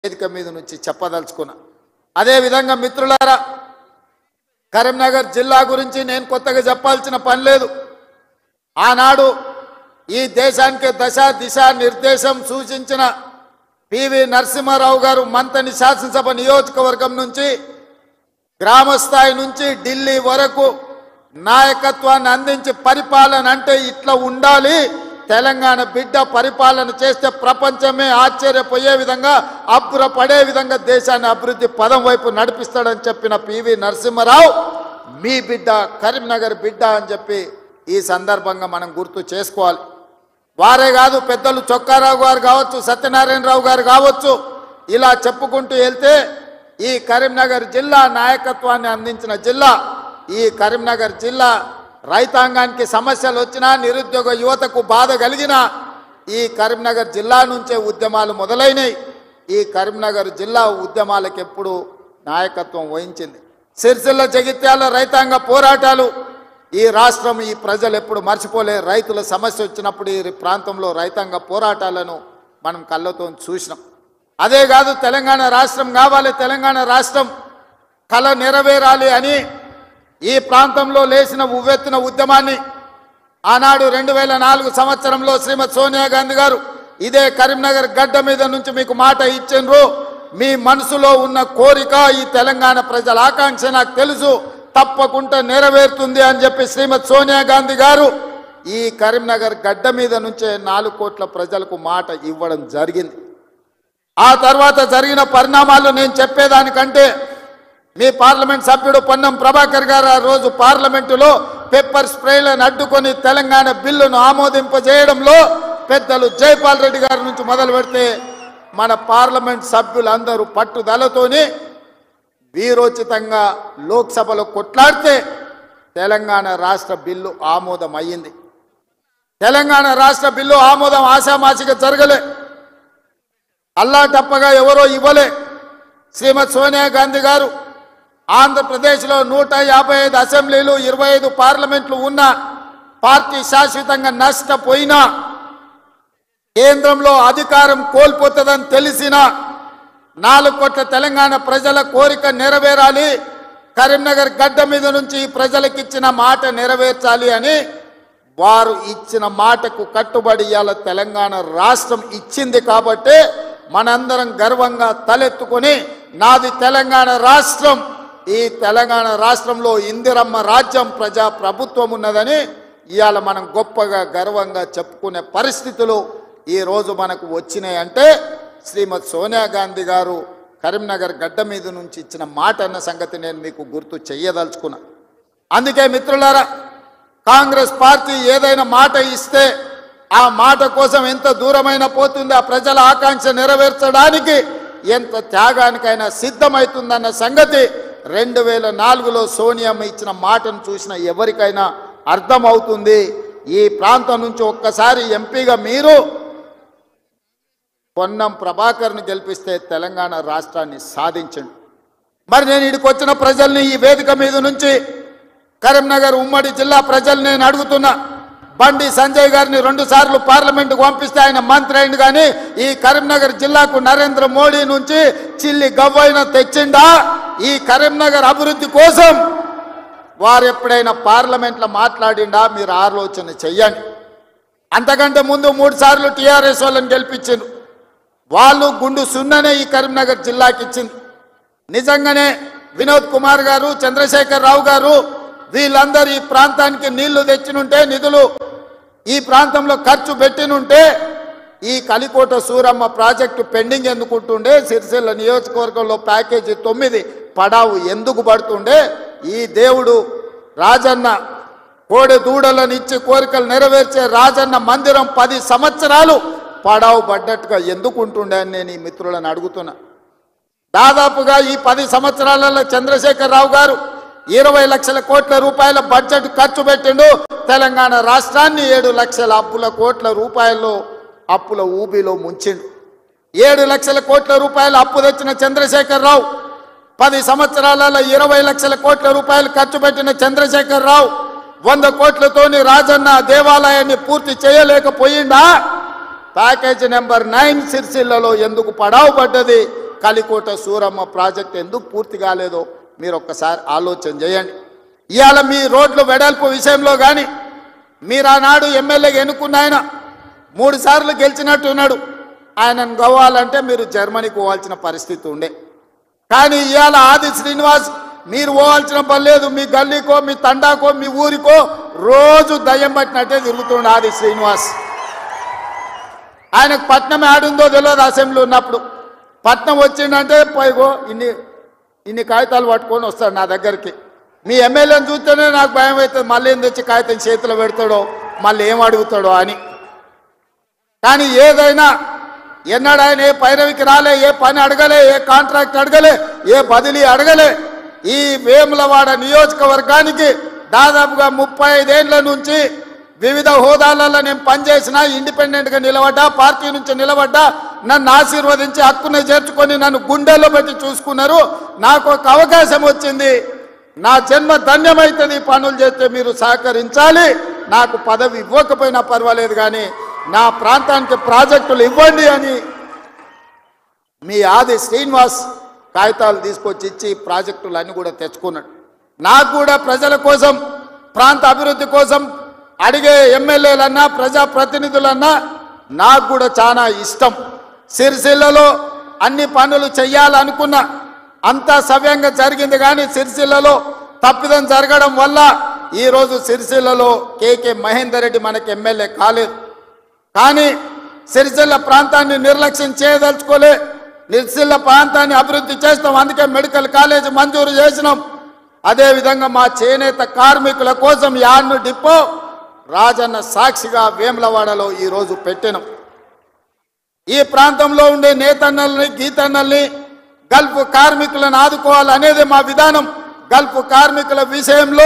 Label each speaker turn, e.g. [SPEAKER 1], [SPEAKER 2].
[SPEAKER 1] వేదిక మీద నుంచి చెప్పదలుచుకున్నా. అదే విధంగా మిత్రులారా, కరీంనగర్ జిల్లా గురించి నేను కొత్తగా చెప్పాల్సిన పని లేదు. ఆనాడు ఈ దేశానికి దశ దిశ నిర్దేశం సూచించిన పివి నరసింహారావు గారు మంతని శాసనసభ నియోజకవర్గం నుంచి గ్రామ స్థాయి నుంచి ఢిల్లీ వరకు నాయకత్వాన్ని అందించి పరిపాలన అంటే ఇట్లా ఉండాలి, తెలంగాణ బిడ్డ పరిపాలన చేస్తే ప్రపంచమే ఆశ్చర్యపోయే విధంగా అబ్బురపడే విధంగా దేశాన్ని అభివృద్ధి పదం వైపు నడిపిస్తాడని చెప్పిన పివి నరసింహారావు మీ బిడ్డ, కరీంనగర్ బిడ్డ అని చెప్పి ఈ సందర్భంగా మనం గుర్తు చేసుకోవాలి. వారే కాదు, పెద్దలు చొక్కారావు గారు కావచ్చు, సత్యనారాయణరావు గారు కావచ్చు, ఇలా చెప్పుకుంటూ వెళ్తే ఈ కరీంనగర్ జిల్లా నాయకత్వాన్ని అందించిన జిల్లా. ఈ కరీంనగర్ జిల్లా రైతాంగానికి సమస్యలు వచ్చినా, నిరుద్యోగ యువతకు బాధ కలిగిన ఈ కరీంనగర్ జిల్లా నుంచే ఉద్యమాలు మొదలైనవి. ఈ కరీంనగర్ జిల్లా ఉద్యమాలకు ఎప్పుడు నాయకత్వం వహించింది. సిరిసిల్ల జగిత్యాల రైతాంగ పోరాటాలు ఈ రాష్ట్రం, ఈ ప్రజలు ఎప్పుడు మర్చిపోలే. రైతుల సమస్య వచ్చినప్పుడు ఈ ప్రాంతంలో రైతాంగ పోరాటాలను మనం కళ్ళతో చూసినాం. అదే కాదు, తెలంగాణ రాష్ట్రం కావాలి, తెలంగాణ రాష్ట్రం కళ నెరవేరాలి అని ఈ ప్రాంతంలో లేచిన ఉవ్వెత్తున ఉద్యమాన్ని ఆనాడు 2004 సంవత్సరంలో శ్రీమతి సోనియా గాంధీ గారు ఇదే కరీంనగర్ గడ్డ మీద నుంచి మీకు మాట ఇచ్చిండ్రు. మీ మనసులో ఉన్న కోరిక, ఈ తెలంగాణ ప్రజల ఆకాంక్ష నాకు తెలుసు, తప్పకుండా నెరవేరుతుంది అని చెప్పి శ్రీమతి సోనియా గాంధీ గారు ఈ కరీంనగర్ గడ్డ మీద నుంచే 4 కోట్ల ప్రజలకు మాట ఇవ్వడం జరిగింది. ఆ తర్వాత జరిగిన పరిణామాలు నేను చెప్పేదానికంటే మీ పార్లమెంట్ సభ్యుడు పొన్నం ప్రభాకర్ గారు ఆ రోజు పార్లమెంటులో పెప్పర్ స్ప్రేలను అడ్డుకొని తెలంగాణ బిల్లును ఆమోదింపజేయడంలో పెద్దలు జైపాల్ రెడ్డి గారి నుంచి మొదలు పెడితే మన పార్లమెంట్ సభ్యులందరూ పట్టుదలతోని వీరోచితంగా లోక్సభలో కొట్లాడితే తెలంగాణ రాష్ట్ర బిల్లు ఆమోదం అయ్యింది. తెలంగాణ రాష్ట్ర బిల్లు ఆమోదం ఆశామాషిగా జరగలే, అల్లాటప్పగా ఎవరో ఇవ్వలే. శ్రీమతి సోనియా గాంధీ గారు ఆంధ్రప్రదేశ్లో 155 అసెంబ్లీలు, 25 పార్లమెంట్లు ఉన్న పార్టీ శాశ్వతంగా నష్టపోయినా, కేంద్రంలో అధికారం కోల్పోతుందని తెలిసిన 4 కోట్ల తెలంగాణ ప్రజల కోరిక నెరవేరాలి, కరీంనగర్ గడ్డ మీద నుంచి ప్రజలకు ఇచ్చిన మాట నెరవేర్చాలి అని వారు ఇచ్చిన మాటకు కట్టుబడి ఇవాళ తెలంగాణ రాష్ట్రం ఇచ్చింది. కాబట్టి మనందరం గర్వంగా తలెత్తుకొని నాది తెలంగాణ రాష్ట్రం, ఈ తెలంగాణ రాష్ట్రంలో ఇందిరమ్మ రాజ్యం, ప్రజా ప్రభుత్వం ఉన్నదని ఇవాళ మనం గొప్పగా గర్వంగా చెప్పుకునే పరిస్థితులు ఈరోజు మనకు వచ్చినాయంటే శ్రీమతి సోనియా గాంధీ గారు కరీంనగర్ గడ్డ మీద నుంచి ఇచ్చిన మాట అన్న సంగతి నేను మీకు గుర్తు చెయ్యదలుచుకున్నా. అందుకే మిత్రులారా, కాంగ్రెస్ పార్టీ ఏదైనా మాట ఇస్తే ఆ మాట కోసం ఎంత దూరమైనా పోతుంది, ఆ ప్రజల ఆకాంక్ష నెరవేర్చడానికి ఎంత త్యాగానికైనా సిద్ధమవుతుందన్న సంగతి 2004లో సోనియమ్మ ఇచ్చిన మాటను చూసిన ఎవరికైనా అర్థమవుతుంది. ఈ ప్రాంతం నుంచి ఒక్కసారి ఎంపీగా మీరు పొన్నం ప్రభాకర్ను గెలిపిస్తే తెలంగాణ రాష్ట్రాన్ని సాధించండి. మరి నేను ఇక్కడికి వచ్చిన ప్రజల్ని ఈ వేదిక మీద నుంచి, కరీంనగర్ ఉమ్మడి జిల్లా ప్రజల్ని నేను అడుగుతున్నా. బండి సంజయ్ గారిని 2 సార్లు పార్లమెంటుకు పంపిస్తే ఆయన మంత్రి అయింది, కానీ ఈ కరీంనగర్ జిల్లాకు నరేంద్ర మోడీ నుంచి చిల్లి గవ్వైన తెచ్చిండా? ఈ కరీంనగర్ అభివృద్ధి కోసం వారు ఎప్పుడైనా పార్లమెంట్లో మాట్లాడిండా? మీరు ఆలోచన చెయ్యండి. అంతకంటే ముందు 3 సార్లు టీఆర్ఎస్ వాళ్ళని గెలిపించారు. వాళ్ళు గుండు సున్ననే ఈ కరీంనగర్ జిల్లాకి ఇచ్చింది. నిజంగానే వినోద్ కుమార్ గారు, చంద్రశేఖర్ రావు గారు వీళ్ళందరూ ఈ ప్రాంతానికి నీళ్లు తెచ్చినుంటే, నిధులు ఈ ప్రాంతంలో ఖర్చు పెట్టినుంటే ఈ కలికోట సూరమ్మ ప్రాజెక్టు పెండింగ్ ఎందుకుంటుండే? సిరిసిల్ల నియోజకవర్గంలో ప్యాకేజీ 9 పడావు ఎందుకు పడుతుండే? ఈ దేవుడు రాజన్న కోడె దూడలను ఇచ్చి కోరికలు నెరవేర్చే రాజన్న మందిరం 10 సంవత్సరాలు పడావు పడ్డట్టుగా ఎందుకు ఉంటుండే అని నేను ఈ మిత్రులను అడుగుతున్నా. దాదాపుగా ఈ 10 సంవత్సరాలలో చంద్రశేఖర్ రావు గారు 20 లక్షల కోట్ల రూపాయల బడ్జెట్ ఖర్చు పెట్టిండు. తెలంగాణ రాష్ట్రాన్ని 7 లక్షల కోట్ల రూపాయల్లో అప్పుల ఊబిలో ముంచిండు. 7 లక్షల కోట్ల రూపాయల అప్పు తెచ్చిన చంద్రశేఖర్ రావు 10 సంవత్సరాలలో 20 లక్షల కోట్ల రూపాయలు ఖర్చు పెట్టిన చంద్రశేఖర్ రావు 100 కోట్లతోని రాజన్న దేవాలయాన్ని పూర్తి చేయలేకపోయిందా? ప్యాకేజీ నెంబర్ 9 సిరిసిల్లలో ఎందుకు పడావు పడ్డది? కలికోట సూరమ్మ ప్రాజెక్ట్ ఎందుకు పూర్తి కాలేదో మీరు ఒక్కసారి ఆలోచన చేయండి. ఇవాళ మీ రోడ్లు వెడల్పు విషయంలో కానీ మీరు ఆనాడు ఎమ్మెల్యేగా ఎన్నుకున్న ఆయన 3 సార్లు గెలిచినట్టున్నాడు. ఆయనను కావాలంటే మీరు జర్మనీకి పోవాల్సిన పరిస్థితి ఉండే. కానీ ఇవాళ ఆది శ్రీనివాస్ మీరు పోవాల్సిన పని లేదు. మీ గల్లీకో మీ తండాకో మీ ఊరికో రోజు దయ్యం పట్టినట్టే తిరుగుతుండే ఆది శ్రీనివాస్. ఆయనకు పట్నం ఆడుందో తెలియదు. అసెంబ్లీ ఉన్నప్పుడు పట్నం వచ్చిందంటే పైగో ఇన్ని కాగితాలు పట్టుకొని వస్తాడు నా దగ్గరికి. మీ ఎమ్మెల్యేని చూస్తేనే నాకు భయం అవుతుంది, మళ్ళీ ఏం తెచ్చి కాగితం చేతిలో పెడతాడో మళ్ళీ ఏం అడుగుతాడో అని. కానీ ఏదైనా ఎన్నడూ ఆయన ఏ పైరవికి రాలే, ఏ పని అడగలే, ఏ కాంట్రాక్ట్ అడగలే, ఏ బదిలీ అడగలే. ఈ వేములవాడ నియోజకవర్గానికి దాదాపుగా 35 ఏళ్ల నుంచి వివిధ హోదాలలో నేను పనిచేసిన, ఇండిపెండెంట్గా నిలబడ్డా, పార్టీ నుంచి నిలబడ్డా, నన్ను ఆశీర్వదించి హక్కును చేర్చుకొని నన్ను గుండెల్లో పెట్టి చూసుకున్నారు. నాకు ఒక అవకాశం వచ్చింది, నా జన్మ ధన్యమవుతుంది. పనులు చేస్తే మీరు సహకరించాలి. నాకు పదవి ఇవ్వకపోయినా పర్వాలేదు కానీ నా ప్రాంతానికి ప్రాజెక్టులు ఇవ్వండి అని మీ ఆది శ్రీనివాస్ కాగితాలు తీసుకొచ్చి ఇచ్చి ప్రాజెక్టులు అన్నీ కూడా తెచ్చుకున్నాడు. నాకు కూడా ప్రజల కోసం, ప్రాంత అభివృద్ధి కోసం అడిగే ఎమ్మెల్యేలన్నా ప్రజాప్రతినిధులన్నా నాకు కూడా చాలా ఇష్టం. సిరిసిల్లలో అన్ని పనులు చెయ్యాలనుకున్నా అంతా సవ్యంగా జరిగింది. కానీ సిరిసిల్లలో తప్పిదం జరగడం వల్ల ఈరోజు సిరిసిల్లలో కేకే మహేందర్ రెడ్డి మనకి ఎమ్మెల్యే కాలేదు. కానీ సిరిసిల్ల ప్రాంతాన్ని నిర్లక్ష్యం చేయదలుచుకోలే. సిరిసిల్ల ప్రాంతాన్ని అభివృద్ధి చేస్తాం, అందుకే మెడికల్ కాలేజ్ మంజూరు చేసినాం. అదేవిధంగా మా చేనేత కార్మికుల కోసం యాడ్ను డిపో రాజన్న సాక్షిగా వేములవాడలో ఈరోజు పెట్టినాం. ఈ ప్రాంతంలో ఉండే నేతన్నల్ని గీతన్నల్ని గల్ఫ్ కార్మికులను ఆదుకోవాలనేది మా విధానం. గల్ఫ్ కార్మికుల విషయంలో